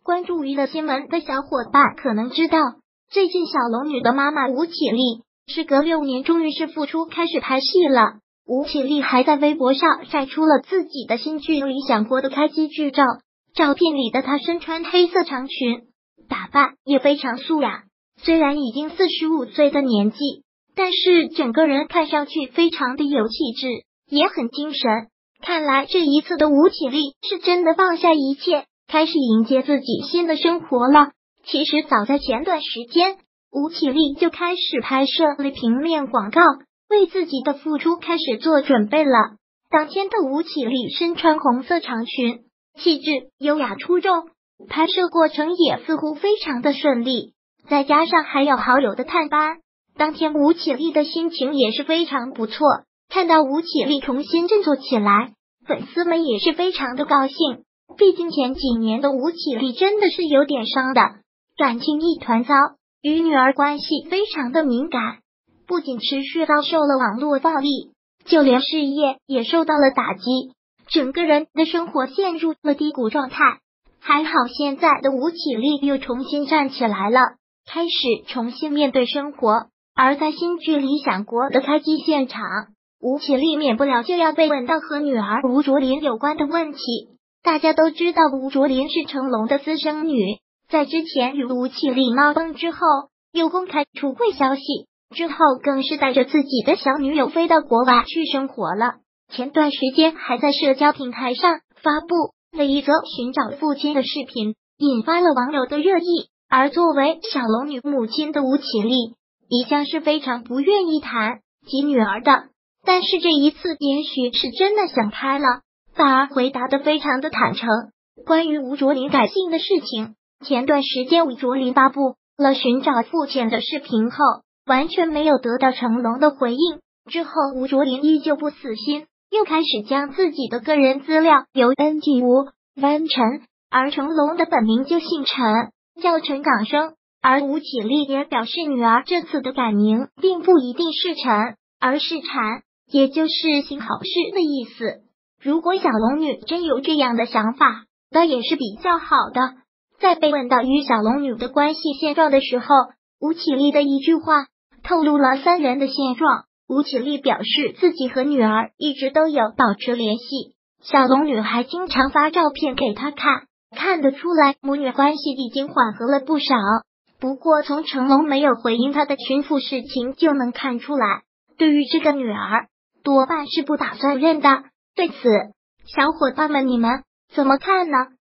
关注娱乐新闻的小伙伴可能知道，最近小龙女的妈妈吴绮莉时隔6年终于是复出开始拍戏了。吴绮莉还在微博上晒出了自己的新剧《理想国》的开机剧照，照片里的她身穿黑色长裙，打扮也非常素雅。虽然已经45岁的年纪，但是整个人看上去非常的有气质，也很精神。看来这一次的吴绮莉是真的放下一切，开始迎接自己新的生活了。其实早在前段时间，吴绮莉就开始拍摄了平面广告，为自己的复出开始做准备了。当天的吴绮莉身穿红色长裙，气质优雅出众，拍摄过程也似乎非常的顺利，再加上还有好友的探班，当天吴绮莉的心情也是非常不错。看到吴绮莉重新振作起来，粉丝们也是非常的高兴。毕竟前几年的吴绮莉真的是有点伤的，感情一团糟，与女儿关系非常的敏感，不仅持续遭受了网络暴力，就连事业也受到了打击，整个人的生活陷入了低谷状态。还好现在的吴绮莉又重新站起来了，开始重新面对生活。而在新剧《理想国》的开机现场，吴绮莉免不了就要被问到和女儿吴卓林有关的问题。大家都知道吴卓林是成龙的私生女，在之前与吴绮莉闹崩之后，又公开出柜消息，之后更是带着自己的小女友飞到国外去生活了。前段时间还在社交平台上发布了一则寻找父亲的视频，引发了网友的热议。而作为小龙女母亲的吴绮莉一向是非常不愿意谈及女儿的，但是这一次也许是真的想开了，反而回答的非常的坦诚。关于吴卓林改姓的事情，前段时间吴卓林发布了寻找父亲的视频后，完全没有得到成龙的回应。之后吴卓林依旧不死心，又开始将自己的个人资料由 NG 吴翻陈，而成龙的本名就姓陈，叫陈港生。而吴绮莉也表示，女儿这次的改名并不一定是陈，而是禅，也就是行好事的意思。如果小龙女真有这样的想法，那也是比较好的。在被问到与小龙女的关系现状的时候，吴绮莉的一句话透露了三人的现状。吴绮莉表示自己和女儿一直都有保持联系，小龙女还经常发照片给她看，看得出来母女关系已经缓和了不少。不过从成龙没有回应她的寻父事情就能看出来，对于这个女儿多半是不打算认的。对此，小伙伴们你们怎么看呢？